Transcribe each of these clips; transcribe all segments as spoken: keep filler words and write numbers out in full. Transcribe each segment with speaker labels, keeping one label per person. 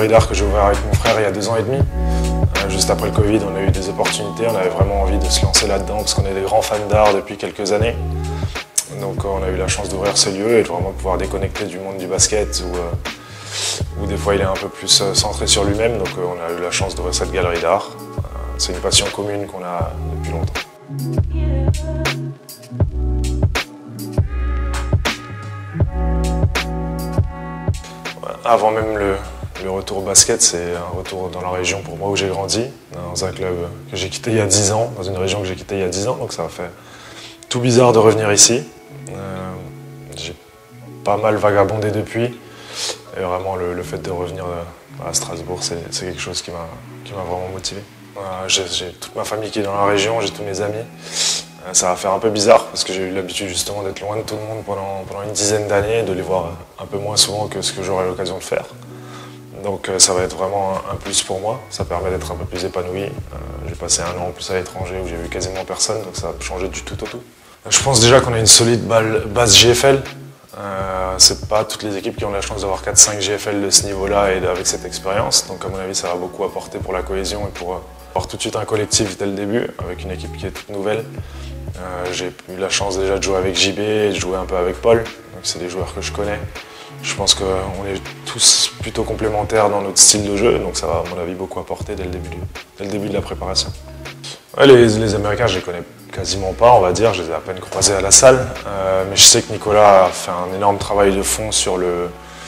Speaker 1: galerie d'art que j'ai ouvert avec mon frère il y a deux ans et demi. Euh, juste après le Covid, on a eu des opportunités, on avait vraiment envie de se lancer là-dedans parce qu'on est des grands fans d'art depuis quelques années. Donc on a eu la chance d'ouvrir ce lieu et de vraiment pouvoir déconnecter du monde du basket où, euh, où des fois il est un peu plus euh, centré sur lui-même. Donc euh, on a eu la chance d'ouvrir cette galerie d'art. Euh, c'est une passion commune qu'on a depuis longtemps. Avant même le, le retour au basket, c'est un retour dans la région pour moi où j'ai grandi, dans un club que j'ai quitté il y a dix ans, dans une région que j'ai quittée il y a dix ans, donc ça a fait tout bizarre de revenir ici. Euh, j'ai pas mal vagabondé depuis, et vraiment le, le fait de revenir à Strasbourg, c'est quelque chose qui m'a qui m'a vraiment motivé. Euh, j'ai toute ma famille qui est dans la région, j'ai tous mes amis. Euh, ça va faire un peu bizarre parce que j'ai eu l'habitude justement d'être loin de tout le monde pendant, pendant une dizaine d'années, de les voir un peu moins souvent que ce que j'aurai l'occasion de faire. Donc euh, ça va être vraiment un, un plus pour moi, ça permet d'être un peu plus épanoui. Euh, j'ai passé un an en plus à l'étranger où j'ai vu quasiment personne, donc ça a changé du tout au tout. Je pense déjà qu'on a une solide base G F L. Euh, c'est pas toutes les équipes qui ont la chance d'avoir quatre cinq G F L de ce niveau-là et avec cette expérience. Donc à mon avis, ça va beaucoup apporter pour la cohésion et pour avoir tout de suite un collectif dès le début, avec une équipe qui est toute nouvelle. Euh, j'ai eu la chance déjà de jouer avec J B et de jouer un peu avec Paul. C'est des joueurs que je connais. Je pense qu'on est tous plutôt complémentaires dans notre style de jeu, donc ça va à mon avis beaucoup apporter dès le début, dès le début de la préparation. Ouais, les, les Américains, je les connais quasiment pas, on va dire, je les ai à peine croisés à la salle, euh, mais je sais que Nicolas a fait un énorme travail de fond sur le,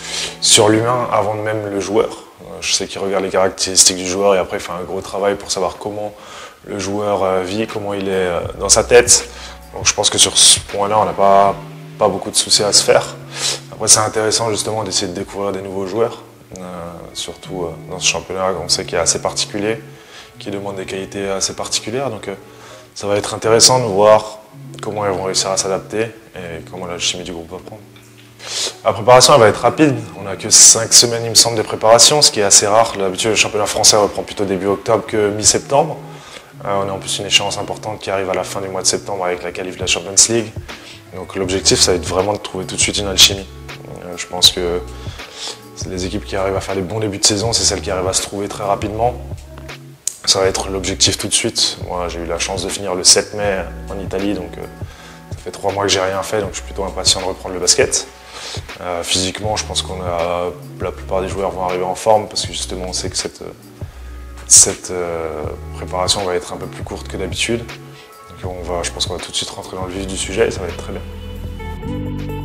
Speaker 1: sur l'humain avant même le joueur. Je sais qu'il regarde les caractéristiques du joueur et après il fait un gros travail pour savoir comment le joueur vit, comment il est dans sa tête. Donc je pense que sur ce point-là, on n'a pas, pas beaucoup de soucis à se faire. Après c'est intéressant justement d'essayer de découvrir des nouveaux joueurs, euh, surtout euh, dans ce championnat on sait qu'il est assez particulier, qui demande des qualités assez particulières. Donc euh, ça va être intéressant de voir comment ils vont réussir à s'adapter et comment la chimie du groupe va prendre. La préparation elle va être rapide, on n'a que cinq semaines il me semble de préparation, ce qui est assez rare. D'habitude le championnat français reprend plutôt début octobre que mi-septembre. Euh, on a en plus une échéance importante qui arrive à la fin du mois de septembre avec la qualif de la Champions League. Donc l'objectif ça va être vraiment de trouver tout de suite une alchimie. Euh, je pense que les équipes qui arrivent à faire des bons débuts de saison, c'est celles qui arrivent à se trouver très rapidement. Ça va être l'objectif tout de suite. Moi j'ai eu la chance de finir le sept mai en Italie, donc euh, ça fait trois mois que j'ai rien fait, donc je suis plutôt impatient de reprendre le basket. Euh, physiquement, je pense qu'on a la plupart des joueurs vont arriver en forme parce que justement on sait que cette, cette euh, préparation va être un peu plus courte que d'habitude. Donc on va, je pense qu'on va tout de suite rentrer dans le vif du sujet et ça va être très bien.